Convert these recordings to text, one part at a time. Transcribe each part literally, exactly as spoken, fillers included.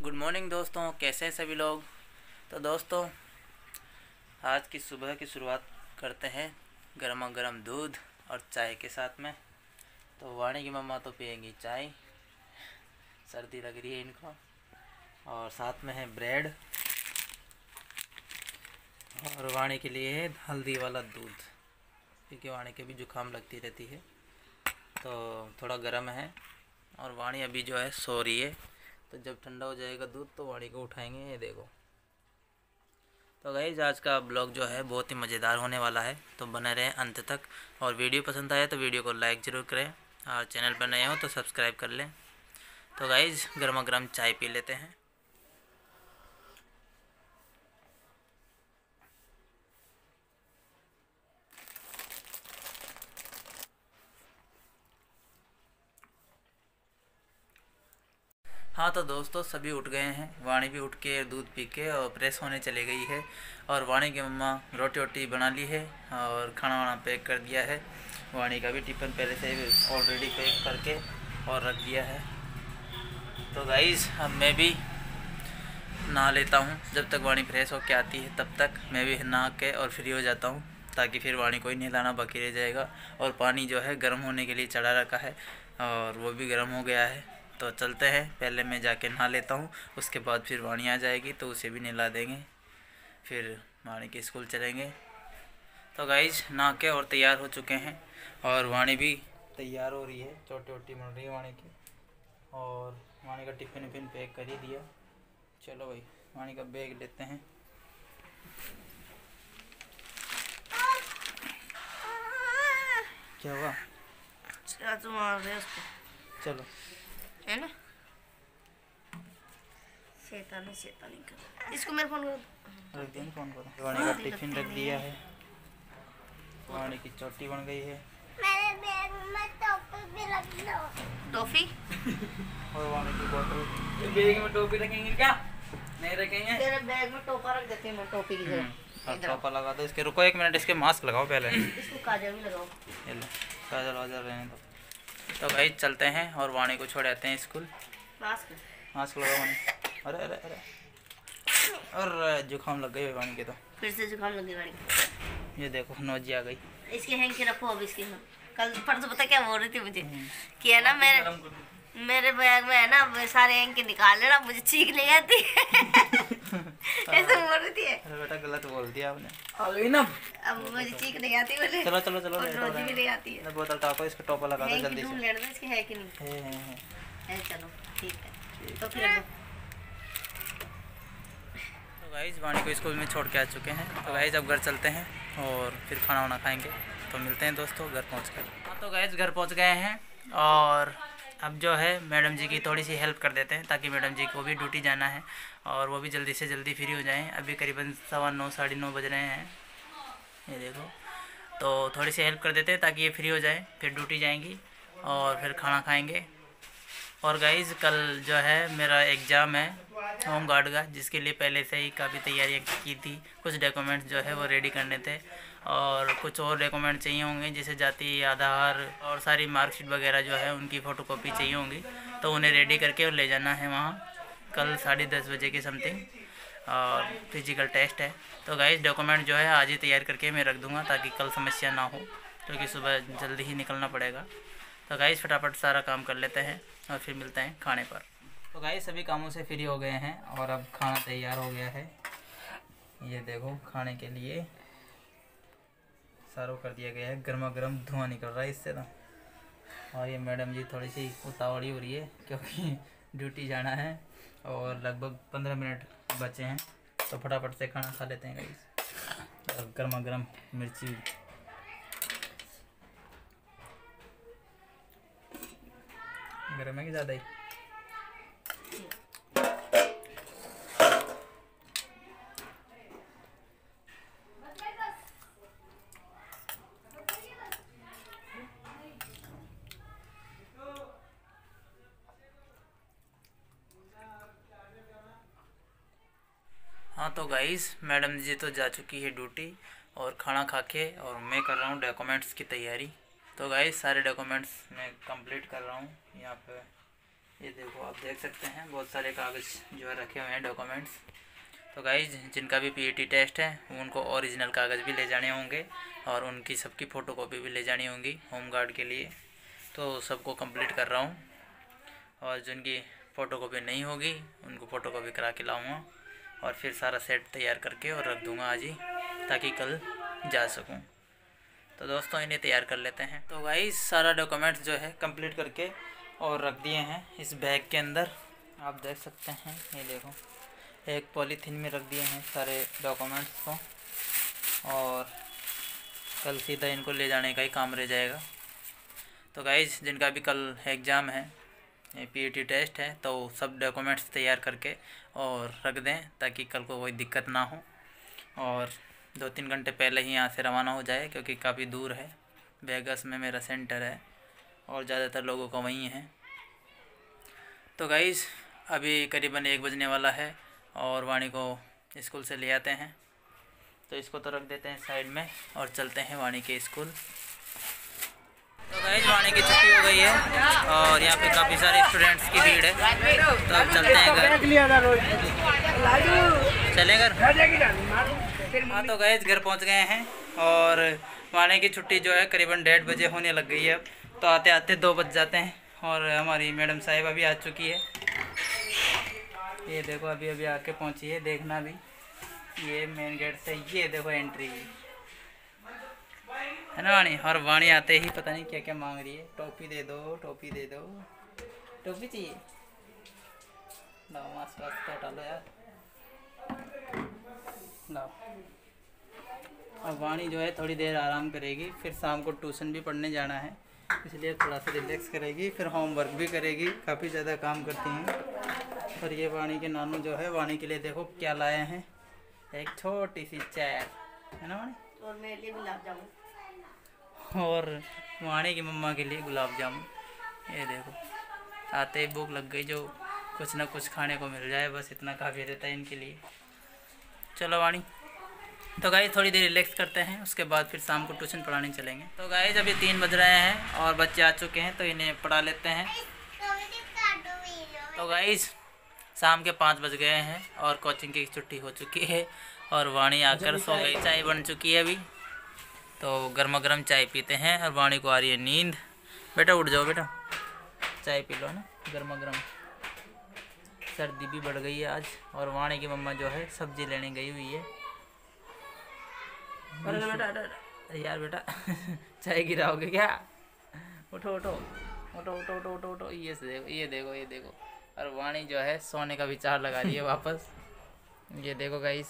Good morning दोस्तों, कैसे हैं सभी लोग। तो दोस्तों आज की सुबह की शुरुआत करते हैं गर्मा गर्म दूध और चाय के साथ में। तो वाणी की मम्मा तो पियेंगी चाय, सर्दी लग रही है इनको, और साथ में है ब्रेड, और वाणी के लिए है हल्दी वाला दूध, क्योंकि वाणी के भी जुकाम लगती रहती है तो थोड़ा गर्म है। और वाणी अभी जो है सो रही है, तो जब ठंडा हो जाएगा दूध तो वाणी को उठाएंगे। ये देखो। तो गाइस आज का ब्लॉग जो है बहुत ही मज़ेदार होने वाला है, तो बने रहें अंत तक। और वीडियो पसंद आए तो वीडियो को लाइक ज़रूर करें, और चैनल पर नए हो तो सब्सक्राइब कर लें। तो गाइस गर्मा गर्म चाय पी लेते हैं। हाँ तो दोस्तों सभी उठ गए हैं, वाणी भी उठ के दूध पी के और फ्रेश होने चले गई है। और वाणी की मम्मा रोटी वोटी बना ली है और खाना वाना पैक कर दिया है। वाणी का भी टिफ़िन पहले से ऑलरेडी पैक करके और रख दिया है। तो गाइस अब मैं भी नहा लेता हूँ, जब तक वाणी फ्रेश होके आती है तब तक मैं भी नहा के और फ्री हो जाता हूँ, ताकि फिर वाणी को ही नहलाना बाकी रह जाएगा। और पानी जो है गर्म होने के लिए चढ़ा रखा है और वो भी गर्म हो गया है। तो चलते हैं, पहले मैं जाके नहा लेता हूँ, उसके बाद फिर वाणी आ जाएगी तो उसे भी नहला देंगे, फिर वाणी के स्कूल चलेंगे। तो गाइज नहा के और तैयार हो चुके हैं, और वाणी भी तैयार हो रही है, छोटी छोटी बन रही है वाणी की। और वाणी का टिफ़िन विफ़िन पैक कर ही दिया। चलो भाई वाणी का बैग लेते हैं। क्या हुआ? तुम मार रहे उसको, चलो है ना। शैतानी शैतानी कर। इसको मेरे फोन को रख दिया, फोन करो। वाणी का टिफ़िन रख दिया है, वाणी की चोटी बन गई है। मेरे बैग में टोपी भी रख दो। टॉफी और वाणी की बोतल। बैग में टोपी रखेंगे क्या? नहीं रखेंगे। तेरे बैग में टोपा रख देते हैं, मैं टोपी की जगह। हाँ टोपा लगा दो इसके। रुको एक मिनट, इसके मास्क लगाओ पहले। इसको काजल भी लगाओ। ये लो काजल वाजल रहने दो। तो भाई चलते हैं और वाणी को छोड़ आते हैं स्कूल। मास्क मास्क लगाओ वाणी। अरे अरे अरे और जुकाम लग गई वाणी के। तो फिर से जुकाम लग गई वाणी। ये देखो नोजी आ गई। इसके हैंग के रखो अब इसके। कल परसों पता क्या बोल रही थी मुझे कि है ना मेरे मेरे बैग में है ना सारे हैंग के निकाल लेना, मुझे चीख नहीं आती। ऐसे बोल रही थी। अरे बेटा गलत बोल दिया आपने। आ गई ना, अब मुझे चीख नहीं आती बोले। चलो चलो चलो और रोजी भी नहीं आती है। बोतल टाको, इसको टोपा लगा दो जल्दी ढूंढ से। लेना इसके है कि नहीं है है है है। चलो ठीक है, तो फिर तो गाइस वाणी को स्कूल में छोड़ के आ चुके हैं। तो गाइस अब घर चलते हैं और फिर खाना वाना खाएंगे। तो मिलते हैं दोस्तों घर पहुँच कर। हाँ तो गाइस घर पहुँच गए हैं, और अब जो है मैडम जी की थोड़ी सी हेल्प कर देते हैं, ताकि मैडम जी को भी ड्यूटी जाना है और वो भी जल्दी से जल्दी फ्री हो जाएं। अभी करीबन सवा नौ साढ़े नौ बज रहे हैं, ये देखो। तो थोड़ी सी हेल्प कर देते हैं ताकि ये फ्री हो जाए, फिर ड्यूटी जाएंगी और फिर खाना खाएंगे। और गाइज़ कल जो है मेरा एग्ज़ाम है होम गार्ड का, जिसके लिए पहले से ही काफ़ी तैयारियां की थी। कुछ डॉक्यूमेंट्स जो है वो रेडी करने थे, और कुछ और डॉक्यूमेंट चाहिए होंगे, जैसे जाति आधार और सारी मार्कशीट वगैरह जो है उनकी फ़ोटोकॉपी चाहिए होंगी। तो उन्हें रेडी करके और ले जाना है वहाँ कल साढ़े दस बजे के समथिंग, और फिज़िकल टेस्ट है। तो गाइस डॉक्यूमेंट जो है आज ही तैयार करके मैं रख दूँगा, ताकि कल समस्या ना हो, क्योंकि तो सुबह जल्दी ही निकलना पड़ेगा। तो गाइस फटाफट सारा काम कर लेते हैं और फिर मिलते हैं खाने पर। तो गाइस सभी कामों से फ्री हो गए हैं और अब खाना तैयार हो गया है। ये देखो खाने के लिए सर्व कर दिया गया है, गर्मा गर्म धुआं निकल रहा है इससे तो। और ये मैडम जी थोड़ी सी उतावली हो रही है, क्योंकि ड्यूटी जाना है और लगभग पंद्रह मिनट बचे हैं। तो फटाफट से खाना खा लेते हैं गाइस। और गर्मा गर्म मिर्ची गर्म है कि ज़्यादा ही? हाँ तो गाइस मैडम जी तो जा चुकी है ड्यूटी, और खाना खा के और मैं कर रहा हूँ डॉक्यूमेंट्स की तैयारी। तो गाइस सारे डॉक्यूमेंट्स मैं कंप्लीट कर रहा हूँ यहाँ पे। ये देखो आप देख सकते हैं बहुत सारे कागज़ जो है रखे हुए हैं डॉक्यूमेंट्स। तो गाइज जिनका भी पीईटी टेस्ट है उनको ओरिजिनल कागज़ भी ले जाने होंगे और उनकी सबकी फ़ोटोकॉपी भी ले जानी होंगी होम गार्ड के लिए। तो सबको कंप्लीट कर रहा हूँ और जिनकी फ़ोटोकॉपी नहीं होगी उनको फ़ोटोकॉपी करा के लाऊँगा और फिर सारा सेट तैयार करके और रख दूँगा आज ही, ताकि कल जा सकूँ। तो दोस्तों इन्हें तैयार कर लेते हैं। तो गाइज सारा डॉक्यूमेंट्स जो है कंप्लीट करके और रख दिए हैं इस बैग के अंदर, आप देख सकते हैं। ये देखो एक पॉलीथीन में रख दिए हैं सारे डॉक्यूमेंट्स को और कल सीधा इनको ले जाने का ही काम रह जाएगा। तो गाइज जिनका भी कल एग्ज़ाम है, पीईटी टेस्ट है, तो सब डॉक्यूमेंट्स तैयार करके और रख दें ताकि कल को कोई दिक्कत ना हो और दो तीन घंटे पहले ही यहाँ से रवाना हो जाए, क्योंकि काफ़ी दूर है। वेगास में मेरा सेंटर है और ज़्यादातर लोगों का वहीं है। तो गाइज़ अभी करीबन एक बजने वाला है और वाणी को स्कूल से ले आते हैं। तो इसको तो रख देते हैं साइड में और चलते हैं वाणी के स्कूल। तो गाइज़ वाणी की छुट्टी हो गई है और यहाँ पे काफ़ी सारे स्टूडेंट्स की भीड़ है। तो अब चलते हैं घर, चले घर। हाँ तो गाइज़ घर पहुँच गए हैं और वाणी की छुट्टी जो है करीबन डेढ़ बजे होने लग गई है। अब तो आते आते दो बज जाते हैं और हमारी मैडम साहिबा भी आ चुकी है। ये देखो अभी अभी आके पहुँची है, देखना भी। ये मेन गेट से ये देखो एंट्री है ना वाणी। और वाणी आते ही पता नहीं क्या क्या मांग रही है। टोपी दे दो, टोपी दे दो, टोपी चाहिए। लाओ मास्क वास्क हटा लो यार, लाओ। अब वाणी जो है थोड़ी देर आराम करेगी, फिर शाम को ट्यूशन भी पढ़ने जाना है, इसलिए थोड़ा सा रिलैक्स करेगी, फिर होमवर्क भी करेगी। काफ़ी ज़्यादा काम करती हैं। और ये वाणी के नानू जो है वाणी के लिए देखो क्या लाए हैं, एक छोटी सी चेयर है ना वाणी, और मेरे लिए गुलाब जामुन, और वाणी की मम्मा के लिए गुलाब जामुन। ये देखो आते ही भूख लग गई, जो कुछ ना कुछ खाने को मिल जाए बस इतना काफ़ी रहता है इनके लिए। चलो वाणी, तो गाइस थोड़ी देर रिलैक्स करते हैं, उसके बाद फिर शाम को ट्यूशन पढ़ाने चलेंगे। तो गाइस अभी तीन बज रहे हैं और बच्चे आ चुके हैं, तो इन्हें पढ़ा लेते हैं। तो गाइस शाम के पाँच बज गए हैं और कोचिंग की छुट्टी हो चुकी है और वाणी आकर सो गई। चाय बन चुकी है अभी, तो गर्मा गर्म चाय पीते हैं और वाणी को आ रही है नींद। बेटा उठ जाओ बेटा, चाय पी लो ना गर्मा गर्म। सर्दी भी बढ़ गई है आज और वाणी की मम्मा जो है सब्जी लेने गई हुई है। अरे बेटा अरे यार बेटा चाय गिराओगे क्या? उठो उठो उठो उठो उठो उठो उठो। ये देखो ये देखो ये देखो। और वाणी जो है सोने का विचार लगा रही है वापस। ये देखो गाइस,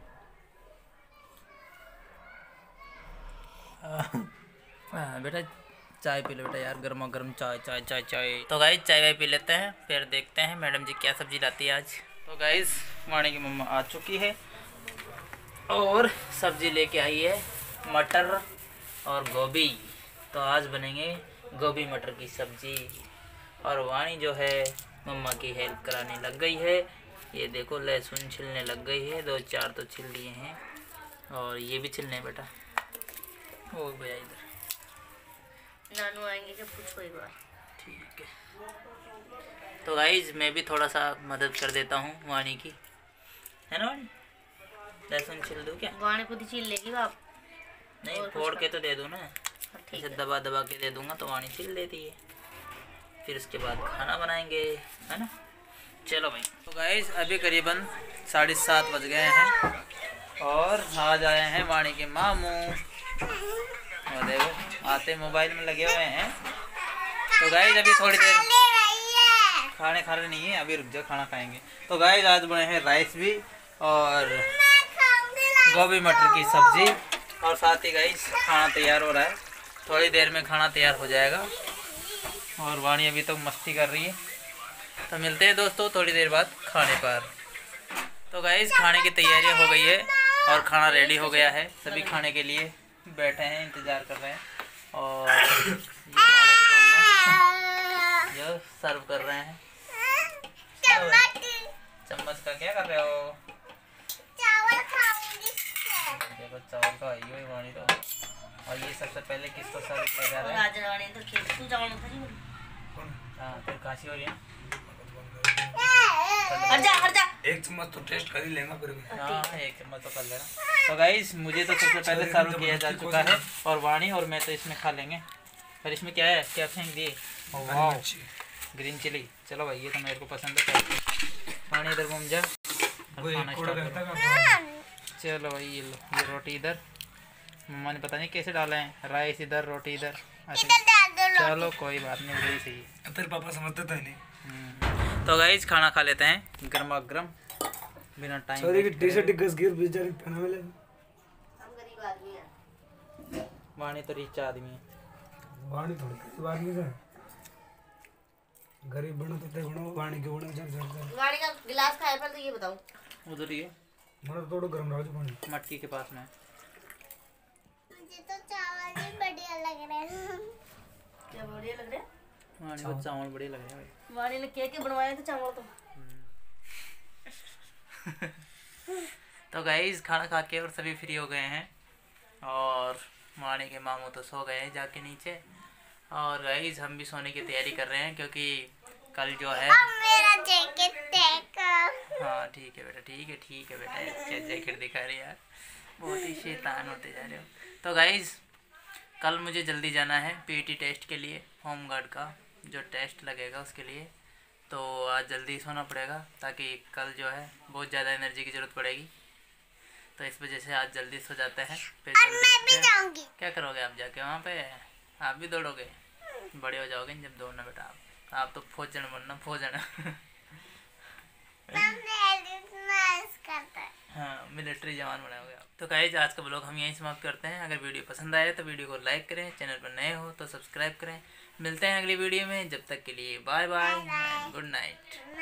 बेटा चाय पी लो बेटा यार, गर्मा गर्म चाय चाय चाय चाय। तो गाइस चाय वाय पी लेते हैं, फिर देखते हैं मैडम जी क्या सब्जी लाती है आज। तो गाइस वाणी की मम्मा आ चुकी है और सब्जी लेके आई है मटर और गोभी। तो आज बनेंगे गोभी मटर की सब्जी। और वाणी जो है मम्मा की हेल्प कराने लग गई है। ये देखो लहसुन छिलने लग गई है, दो चार तो छिल लिए हैं और ये भी छिलने बेटा। ओ भैया इधर नानू आएंगे जब पूछो एक बार। ठीक है। तो गाइज मैं भी थोड़ा सा मदद कर देता हूँ वाणी की, है ना वाणी? लहसुन छिल दूँ क्या? वाणी खुद ही छील लेगी आप? नहीं फोड़ के तो दे दूँ ना, ठीक ऐसे दबा दबा के दे दूँगा तो वाणी छिल देती है। फिर उसके बाद खाना बनाएंगे, है ना? चलो भाई। तो गाइज अभी करीबन साढ़े सात बज गए हैं और आज आए हैं वाणी के मामू। और देखो आते मोबाइल में लगे हुए हैं। तो गाइज अभी थोड़ी देर खाने खा रहे नहीं है, अभी रुक जाओ खाना खाएंगे। तो गाइज आज बने हैं राइस भी और गोभी मटर की सब्जी और साथ ही गाइज खाना तैयार हो रहा है। थोड़ी देर में खाना तैयार हो जाएगा और वाणी अभी तक तो मस्ती कर रही है। तो मिलते हैं दोस्तों थोड़ी देर बाद खाने पर। तो गाइज खाने की तैयारी हो गई है और खाना रेडी हो गया है। सभी खाने के लिए बैठे हैं, इंतज़ार कर रहे हैं। और ये जो सर्व कर रहे हैं। चम्मच का क्या कर रहे हो? चावल खाऊंगी। देखो चावल का आई वाणी तो। और ये सबसे पहले किसको सर्व किया जा रहा है? तो खेल तू चावल मत। हाँ फिर काशी हो रही है। हट जा हट जा। एक चम्मच तो टेस्ट कर ही लेगा फिर भी। हाँ एक चम्मच तो कर लेना। तो गाइस मुझे तो सबसे पहले सर्व किया जा चुका है और वाणी और मैं तो इसमें खा लेंगे। पर इसमें क्या है, क्या फेंक दिए? वाह ग्रीन चिली। चलो भाई ये तो मेरे को पसंद है। वाणी इधर घूम जा, खाना स्टार्ट करो। चलो भाई ये लो, ये रोटी इधर मम्मा ने पता नहीं कैसे डाला है, राइस इधर रोटी इधर। चलो कोई बात नहीं, वही सही है। तेरे पापा समझते तो नहीं। तो गाइस खाना खा लेते हैं गर्मा गर्म बिना टाइम। सॉरी कि टी-शर्ट घस गिर बेचारी पहना में ले। हम गरीब आदमी हैं। वाणी तो रिच आदमी है। वाणी थोड़ी गरीब आदमी है। गरीब बनो तो ते बनो, वाणी के बनो चल चल। गाड़ी का गिलास खाया पहले तो ये बताऊं। उधर ही है, मतलब थोड़ा गरम रहो पानी मटकी के पास में। मुझे तो चावल ही बढ़िया लग रहे हैं। क्या बढ़िया लग रहे हैं? वाणी को चावल बढ़िया लग रहे हैं भाई। वाणी ने क्या क्या बनवाए थे चावल तो। तो गाइस खाना खा के और सभी फ्री हो गए हैं और वाणी के मामू तो सो गए हैं जाके नीचे। और गाइस हम भी सोने की तैयारी कर रहे हैं क्योंकि कल जो है मेरा जैकेट देखो। हाँ ठीक है बेटा, ठीक है ठीक है बेटा, क्या जैकेट दिखा रही यार, बहुत ही शैतान होते जा रहे हो। तो गाइस कल मुझे जल्दी जाना है पीटी टेस्ट के लिए, होम गार्ड का जो टेस्ट लगेगा उसके लिए। तो आज जल्दी सोना पड़ेगा ताकि कल जो है बहुत ज़्यादा एनर्जी की ज़रूरत पड़ेगी। तो इस वजह से आज जल्दी सो जाते हैं। फिर मैं भी जाऊंगी। क्या करोगे आप जाके वहाँ पे? आप भी दौड़ोगे? बड़े हो जाओगे जब दौड़ना बेटा। आप आप तो फौजन बनना, फौजन। हाँ मिलिट्री जवान बनाओगे आप। तो गाइस आज का ब्लॉग हम यहीं समाप्त करते हैं। अगर वीडियो पसंद आए तो वीडियो को लाइक करें, चैनल पर नए हो तो सब्सक्राइब करें। मिलते हैं अगली वीडियो में, जब तक के लिए बाय बाय, गुड नाइट।